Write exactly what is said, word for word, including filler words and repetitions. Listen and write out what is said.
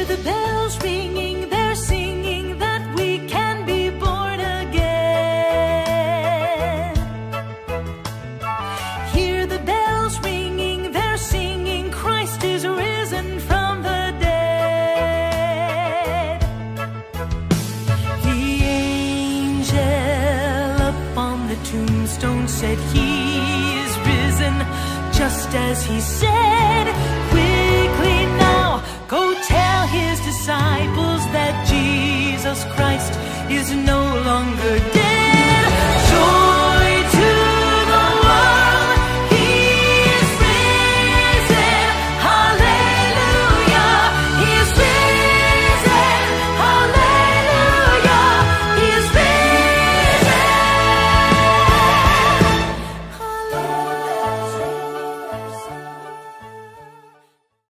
the bells ringing, they're singing that we can be born again. Hear the bells ringing, they're singing, Christ is risen from the dead. The angel upon the tombstone said he is risen, just as he said. Quickly now, go tell his disciples that Jesus Christ is no